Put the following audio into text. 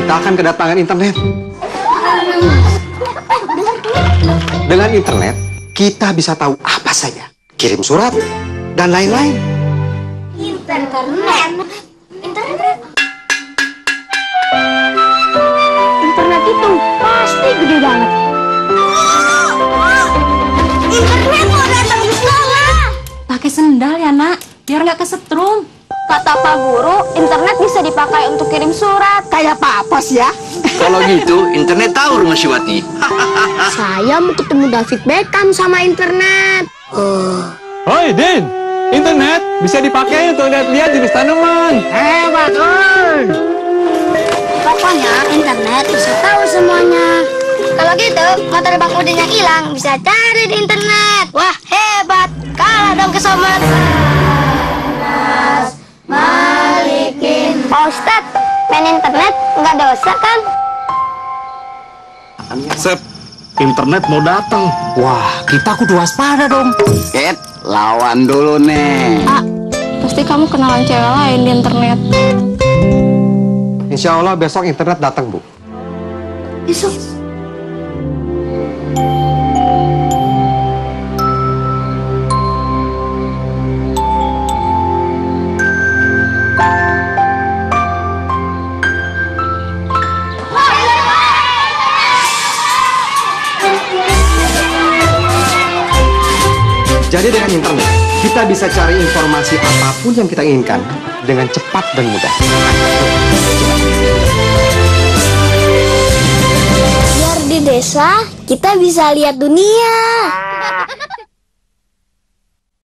kita akan kedatangan internet. Dengan internet, kita bisa tahu apa saja. Kirim surat, dan lain-lain. Internet itu pasti gede banget. Internet mau datang ke sekolah. Pakai sendal ya nak, biar nggak kesetrum. Kata Pak Guru, internet bisa dipakai untuk kirim surat. Kayak Pak Pos ya. Kalau gitu, internet tahu rumah si Wati. Saya mau ketemu David Beckham sama internet. Hoi Din, internet bisa dipakai untuk lihat-lihat jenis tanaman. Hebat, oi. Pokoknya internet bisa tahu semuanya. Kalau gitu, motor Bang Udin yang hilang bisa cari di internet. Wah, hebat. Kalah dong ke sobat. Malikin. Pak Ustadz, main internet nggak dosa kan? Sep, internet mau datang. Wah, kita kudu waspada dong. Ed, lawan dulu nih. Pasti kamu kenalan cewek lain di internet. Insya Allah besok internet datang, Bu. Besok. Jadi dengan internet, kita bisa cari informasi apapun yang kita inginkan dengan cepat dan mudah. Biar di desa, kita bisa lihat dunia.